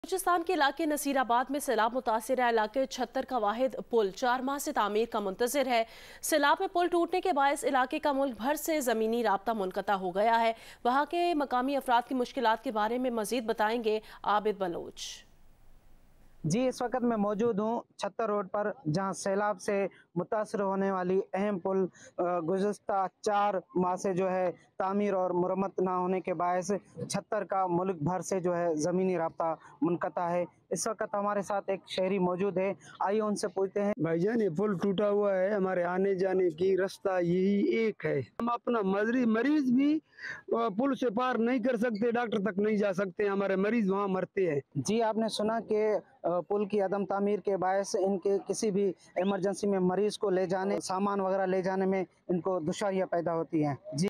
बलूचिस्तान के इलाके नसीराबाद में सैलाब मुतासिर इलाके छत्तर का वाहिद पुल 4 माह से तामीर का मुंतजर है। सैलाब में पुल टूटने के बायस इलाके का मुल्क भर से ज़मीनी राब्ता मुनक़ता हो गया है। वहाँ के मकामी अफराद की मुश्किलात के बारे में मज़ीद बताएंगे आबिद बलोच। जी, इस वक्त मैं मौजूद हूँ छत्तर रोड पर, जहाँ सैलाब से मुतासर होने वाली अहम पुल गुज़श्ता 4 माह से जो है तामीर और मुरम्मत ना होने के बायस छत्तर का मुल्क भर से जो है ज़मीनी राब्ता मुनक़ता है। इस वक्त हमारे साथ एक शहरी मौजूद है, आइए उनसे पूछते हैं। भाईजान, ये पुल टूटा हुआ है, हमारे आने जाने की रास्ता यही एक है। हम अपना मरीज भी पुल से पार नहीं कर सकते, डॉक्टर तक नहीं जा सकते, हमारे मरीज वहाँ मरते हैं। जी, आपने सुना कि पुल की अदम तामीर के बायस इनके किसी भी इमरजेंसी में मरीज को ले जाने, सामान वगैरह ले जाने में इनको दुश्वारियाँ पैदा होती हैं। जी।